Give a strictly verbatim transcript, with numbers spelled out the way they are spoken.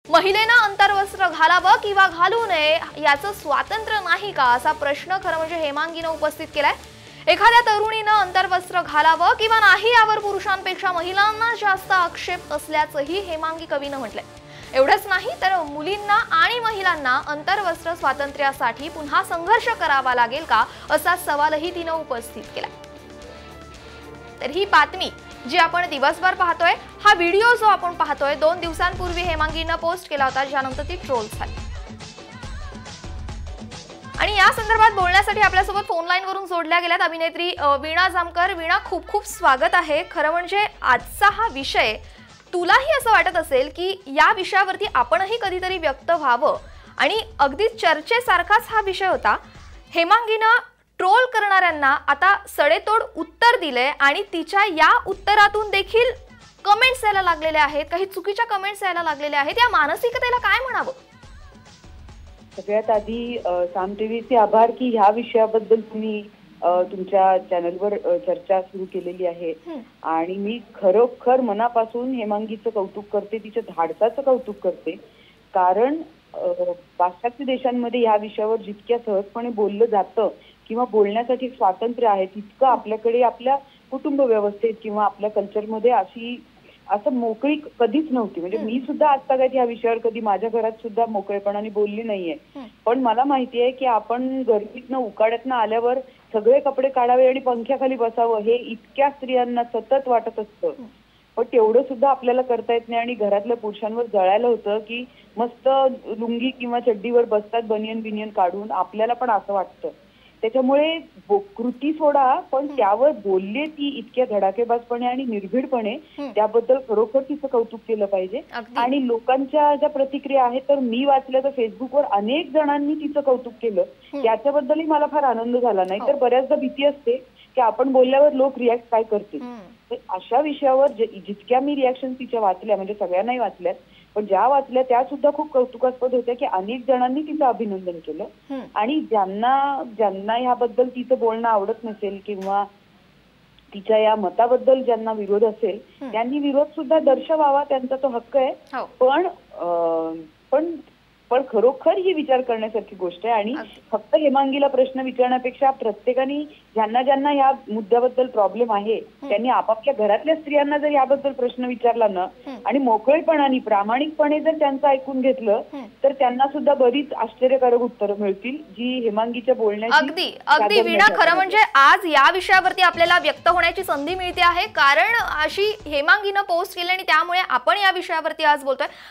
महिलेनं अंतर्वस्त्र घालावं किंवा घालू नये याचं स्वातंत्र्य नाही का असा प्रश्न खरं म्हणजे हेमांगीनं उपस्थित केलाय। एखाद्या तरुणीनं अंतर्वस्त्र घालावं किंवा नाही यावर पुरुषांपेक्षा महिलांना जास्त आक्षेप असल्याचंही हेमांगी कवीनं म्हटलंय। एवढंच नाही तर मुलींना आणि महिलांना अंतर्वस्त्र स्वातंत्र्यासाठी पुन्हा संघर्ष करावा लागेल का असा सवालही तिनं उपस्थित केला। तर ही बातमी जी आपण दिवसभर पाहतोय, हा व्हिडिओ जो आपण पाहतोय दोन दिवसांपूर्वी हेमांगीनं पोस्ट केला होता, ज्यानंतर ती ट्रोल झाली। आणि या संदर्भात बोलण्यासाठी आपल्यासोबत फोन लाईन वरून जोडल्या गेल्यात अभिनेत्री वीणा जामकर। वीणा, खूप खूप स्वागत आहे। खरं म्हणजे आजचा हा विषय तुलाही असं वाटत असेल की या विषयावरती आपणही कधीतरी व्यक्त व्हावं आणि अगदी चर्चेसारखाच हा विषय होता। हेमांगीनं ट्रोल करणाऱ्यांना आता सडेतोड उत्तर दिले आणि तिच्या या उत्तरातून देखील कमेंट्स यायला लागलेले आहेत, काही चुकीच्या कमेंट्स यायला लागलेले आहेत। या मानसिकतेला काय म्हणावं? सगळ्यात आधी साम टीव्हीचे आभार की ह्या विषयाबद्दल तुम्ही तुमच्या चॅनलवर चर्चा सुरू केलेली आहे आणि मी खरोखर मनापासून हेमांगीचं कौतुक करते, तिच्या धाडसाचं कौतुक करते। कारण पाश्चात्य देशांमध्ये या विषयावर जितक्या सहजपणे बोललं जातं किंवा बोलण्यासाठी स्वातंत्र्य आहे, तितकं आपल्याकडे आपल्या कुटुंब व्यवस्थेत किंवा आपल्या कल्चरमध्ये अशी असं मोकळी कधीच नव्हती। म्हणजे मी सुद्धा आजतागायत या विषयावर कधी माझ्या घरात सुद्धा मोकळेपणाने बोलली नाहीये। पण मला माहिती आहे की आपण गर्दीतनं उकाड्यातनं आल्यावर सगळे कपडे काढावे आणि पंख्याखाली बसावं हे इतक्या स्त्रियांना सतत वाटत असतं, पण तेवढं सुद्धा आपल्याला करता येत नाही। आणि घरातल्या पुरुषांवर जळायला होतं की मस्त लुंगी किंवा चड्डीवर बसतात बनियन बिनियन काढून, आपल्याला पण असं वाटतं। त्याच्यामुळे कृती सोडा, पण त्यावर बोलले ती इतक्या धडाकेबाजपणे आणि निर्भीडपणे, त्याबद्दल खरोखर तिचं कौतुक केलं पाहिजे। आणि लोकांच्या ज्या प्रतिक्रिया आहेत तर मी वाचल्या तर फेसबुकवर अनेक जणांनी तिचं कौतुक केलं, त्याच्याबद्दलही मला फार आनंद झाला। नाही तर बऱ्याचदा भीती असते की आपण बोलल्यावर लोक रिॲक्ट काय करतील। अशा विषयावर जितक्या मी रिॲक्शन तिच्या वाचल्या, म्हणजे सगळ्यांनाही वाचल्यात, पण ज्या वाचल्या त्या सुद्धा खूप कौतुकास्पद होत्या की अनेक जणांनी तिचं अभिनंदन केलं। आणि ज्यांना ज्यांना याबद्दल तिचं बोलणं आवडत नसेल किंवा तिच्या या मताबद्दल ज्यांना विरोध असेल त्यांनी विरोध सुद्धा दर्शवावा, त्यांचा तो हक्क आहे। पण पण पण खरोखर ही विचार करण्यासारखी गोष्ट आहे। आणि फक्त हेमांगीला प्रश्न विचारण्यापेक्षा प्रत्येकाने ज्यांना ज्यांना या मुद्द्याबद्दल प्रॉब्लेम आहे त्यांनी आपापल्या घरातल्या स्त्रियांना जर याबद्दल प्रश्न विचारला ना आणि मोकळेपणाने प्रामाणिकपणे जर त्यांचं ऐकून घेतलं तर त्यांना सुद्धा बरीच आश्चर्यकारक उत्तरं मिळतील, जी हेमांगीच्या बोलण्याची अगदी अगदी वीणा, खरं म्हणजे आज या विषयावरती आपल्याला व्यक्त होण्याची संधी मिळते आहे, कारण अशी हेमांगीनं पोस्ट केली आणि त्यामुळे आपण या विषयावरती आज बोलतोय।